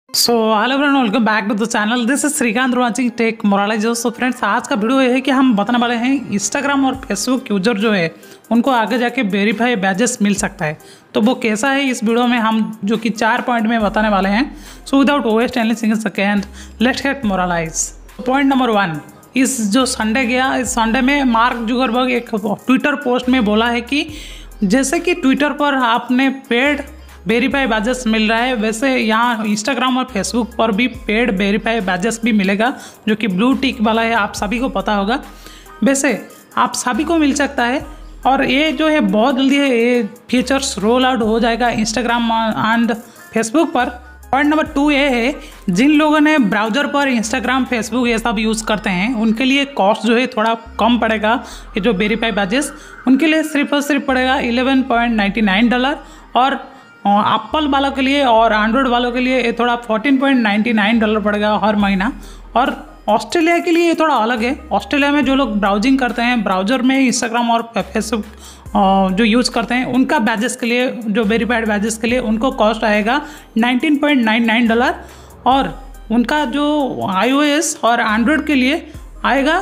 So hello friend, welcome back to the channel. This is Srikanth watching tech moralize. So friends, आज का video ये है कि हम बताने वाले हैं इंस्टाग्राम और फेसबुक यूजर जो है उनको आगे जाके वेरीफाई बैजेस मिल सकता है। तो वो कैसा है इस वीडियो में हम जो कि 4 पॉइंट में बताने वाले हैं। So without waste any single second, let's get moralize. Point number 1, इस जो संडे गया, इस संडे में मार्क जुकरबर्ग एक ट्विटर पोस्ट में बोला है कि जैसे कि ट्विटर पर आपने पेड वेरीफाई बैजेस मिल रहा है, वैसे यहाँ इंस्टाग्राम और फेसबुक पर भी पेड वेरीफाई बैजेस भी मिलेगा जो कि ब्लू टिक वाला है। आप सभी को पता होगा, वैसे आप सभी को मिल सकता है। और ये जो है बहुत जल्दी है, ये फीचर्स रोल आउट हो जाएगा इंस्टाग्राम एंड फेसबुक पर। पॉइंट नंबर 2 ये है, जिन लोगों ने ब्राउज़र पर इंस्टाग्राम फेसबुक ये सब यूज़ करते हैं उनके लिए कॉस्ट जो है थोड़ा कम पड़ेगा। ये जो वेरीफाई बैजेस उनके लिए सिर्फ और सिर्फ पड़ेगा $11.99 और एप्पल वालों के लिए और एंड्रॉयड वालों के लिए ये थोड़ा $14.99 पड़ेगा हर महीना। और ऑस्ट्रेलिया के लिए ये थोड़ा अलग है। ऑस्ट्रेलिया में जो लोग ब्राउजिंग करते हैं ब्राउज़र में इंस्टाग्राम और फेसबुक जो यूज़ करते हैं उनका बैजेस के लिए, जो वेरीफाइड बैजेस के लिए उनको कॉस्ट आएगा $19.99 और उनका जो iOS और एंड्रॉयड के लिए आएगा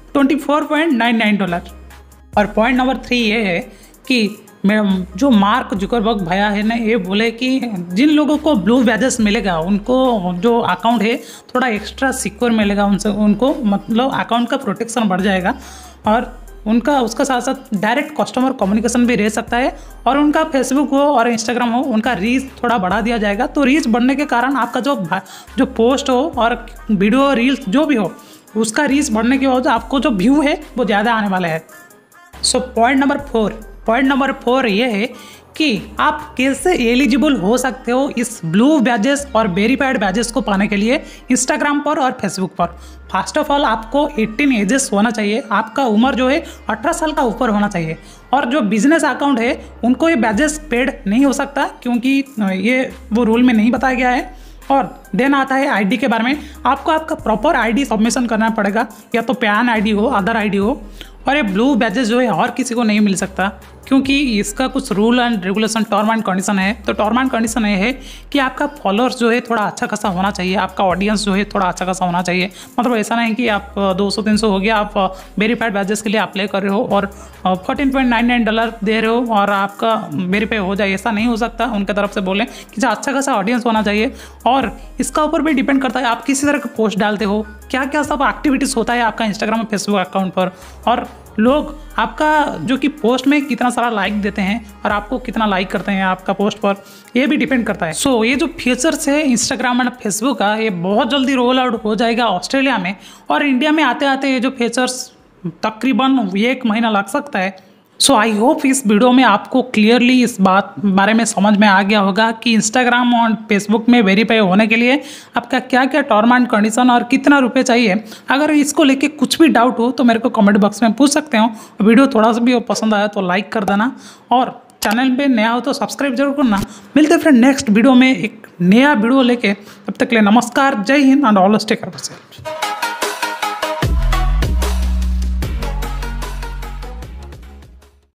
$24.99। और पॉइंट नंबर 3 ये है कि जो मार्क जुकरबर्ग भैया है ना, ये बोले कि जिन लोगों को ब्लू बैजेस मिलेगा उनको जो अकाउंट है थोड़ा एक्स्ट्रा सिक्योर मिलेगा, उनसे उनको मतलब अकाउंट का प्रोटेक्शन बढ़ जाएगा और उनका उसका साथ साथ डायरेक्ट कस्टमर कम्युनिकेशन भी रह सकता है। और उनका फेसबुक हो और इंस्टाग्राम हो, उनका रीच थोड़ा बढ़ा दिया जाएगा। तो रीच बढ़ने के कारण आपका जो पोस्ट हो और वीडियो रील्स जो भी हो, उसका रीच बढ़ने की वजह से आपको जो व्यू है वो ज़्यादा आने वाला है। सो पॉइंट नंबर 4 ये है कि आप कैसे एलिजिबल हो सकते हो इस ब्लू बैजेस और वेरीफाइड बैजेस को पाने के लिए इंस्टाग्राम पर और फेसबुक पर। फर्स्ट ऑफ ऑल आपको 18 एजेस होना चाहिए, आपका उम्र जो है 18 साल का ऊपर होना चाहिए। और जो बिजनेस अकाउंट है उनको ये बैजेस पेड नहीं हो सकता क्योंकि ये वो रूल में नहीं बताया गया है। और देन आता है आईडी के बारे में। आपको आपका प्रॉपर आईडी सबमिशन करना पड़ेगा, या तो पैन आईडी हो, अदर आईडी हो। और ये ब्लू बैजेस जो है और किसी को नहीं मिल सकता क्योंकि इसका कुछ rule and regulation, term and condition है। तो टर्म एंड कंडीशन ये है कि आपका फॉलोअर्स जो है थोड़ा अच्छा खासा होना चाहिए, आपका ऑडियंस जो है थोड़ा अच्छा खासा होना चाहिए। मतलब ऐसा नहीं कि आप 200-300 हो गया, आप वेरीफाइड बैजेस के लिए अप्लाई कर रहे हो और $14.99 दे रहे हो और आपका वेरीफाई हो जाए, ऐसा नहीं हो सकता। उनके तरफ से बोलें कि जो अच्छा खासा ऑडियंस होना चाहिए। और इसका ऊपर भी डिपेंड करता है आप किसी तरह का पोस्ट डालते हो, क्या क्या सब एक्टिविटीज़ होता है आपका इंस्टाग्राम और फेसबुक अकाउंट पर, और लोग आपका जो कि पोस्ट में कितना सारा लाइक देते हैं और आपको कितना लाइक करते हैं आपका पोस्ट पर, ये भी डिपेंड करता है। सो ये जो फीचर्स है इंस्टाग्राम एंड फेसबुक का, ये बहुत जल्दी रोल आउट हो जाएगा ऑस्ट्रेलिया में। और इंडिया में आते आते ये जो फीचर्स तकरीबन 1 महीना लग सकता है। सो आई होप इस वीडियो में आपको क्लियरली इस बात बारे में समझ में आ गया होगा कि इंस्टाग्राम और फेसबुक में वेरीफाई होने के लिए आपका क्या क्या टर्म एंड कंडीशन और कितना रुपए चाहिए। अगर इसको लेके कुछ भी डाउट हो तो मेरे को कमेंट बॉक्स में पूछ सकते हो। वीडियो थोड़ा सा भी पसंद आया तो लाइक कर देना और चैनल पे नया हो तो सब्सक्राइब जरूर करना। मिलते हैं फ्रेंड नेक्स्ट वीडियो में एक नया वीडियो लेके। तब तक के लिए नमस्कार, जय हिंद एंड ऑल टेक केयर।